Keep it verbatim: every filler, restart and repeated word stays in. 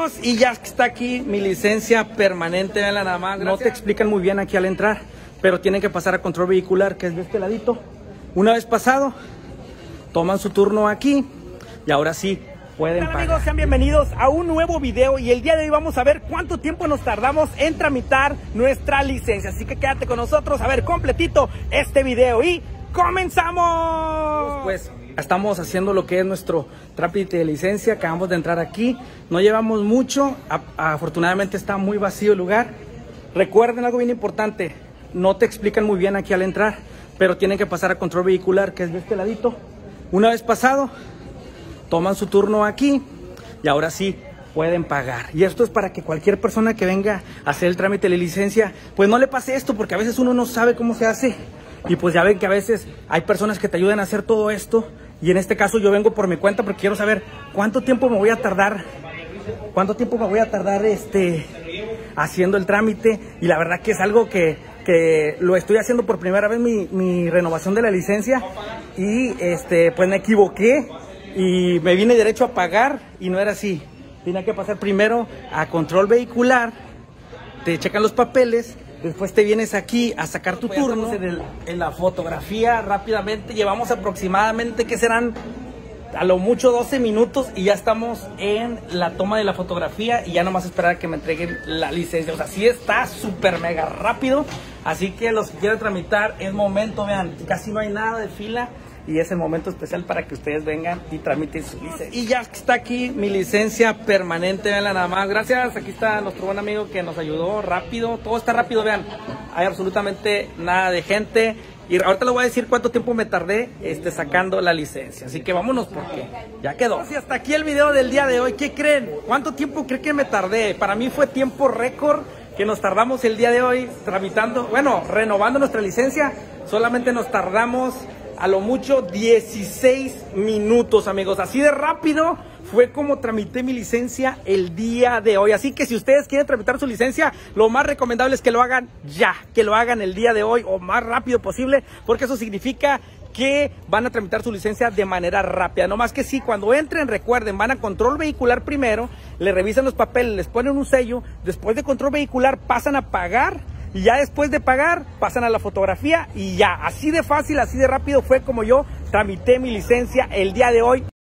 amigos, y ya está aquí mi licencia permanente, veanla nada más. No te explican muy bien aquí al entrar, pero tienen que pasar a control vehicular, que es de este ladito. Una vez pasado, toman su turno aquí y ahora sí pueden pagar. Amigos, sean bienvenidos a un nuevo video, y el día de hoy vamos a ver cuánto tiempo nos tardamos en tramitar nuestra licencia. Así que quédate con nosotros a ver completito este video y ¡comenzamos! Pues estamos haciendo lo que es nuestro trámite de licencia. Acabamos de entrar aquí, no llevamos mucho, a, afortunadamente está muy vacío el lugar. Recuerden algo bien importante, no te explican muy bien aquí al entrar, pero tienen que pasar a control vehicular, que es de este ladito. Una vez pasado, toman su turno aquí y ahora sí pueden pagar. Y esto es para que cualquier persona que venga a hacer el trámite de la licencia, pues no le pase esto, porque a veces uno no sabe cómo se hace. Y pues ya ven que a veces hay personas que te ayudan a hacer todo esto, y en este caso yo vengo por mi cuenta porque quiero saber cuánto tiempo me voy a tardar, cuánto tiempo me voy a tardar este, haciendo el trámite. Y la verdad que es algo que, que lo estoy haciendo por primera vez, mi, mi renovación de la licencia, y este, pues me equivoqué y me vine derecho a pagar y no era así. Tenía que pasar primero a control vehicular, te checan los papeles, después te vienes aquí a sacar tu pues turno. En, el, en la fotografía rápidamente, llevamos aproximadamente, que serán a lo mucho doce minutos, y ya estamos en la toma de la fotografía y ya nomás esperar a que me entreguen la licencia. O sea, sí está súper mega rápido, así que los que quieran tramitar es momento, vean, casi no hay nada de fila. Y es el momento especial para que ustedes vengan y tramiten su licencia. Y ya está aquí mi licencia permanente, veanla nada más. Gracias, aquí está nuestro buen amigo que nos ayudó rápido. Todo está rápido, vean. Hay absolutamente nada de gente. Y ahorita les voy a decir cuánto tiempo me tardé este, sacando la licencia. Así que vámonos porque ya quedó. Y hasta aquí el video del día de hoy. ¿Qué creen? ¿Cuánto tiempo creen que me tardé? Para mí fue tiempo récord que nos tardamos el día de hoy tramitando, bueno, renovando nuestra licencia. Solamente nos tardamos a lo mucho dieciséis minutos, amigos. Así de rápido fue como tramité mi licencia el día de hoy. Así que si ustedes quieren tramitar su licencia, lo más recomendable es que lo hagan ya, que lo hagan el día de hoy o más rápido posible, porque eso significa que van a tramitar su licencia de manera rápida. No más que sí, cuando entren, recuerden, van a control vehicular primero, le revisan los papeles, les ponen un sello, después de control vehicular pasan a pagar, y ya después de pagar pasan a la fotografía y ya. Así de fácil, así de rápido fue como yo tramité mi licencia el día de hoy.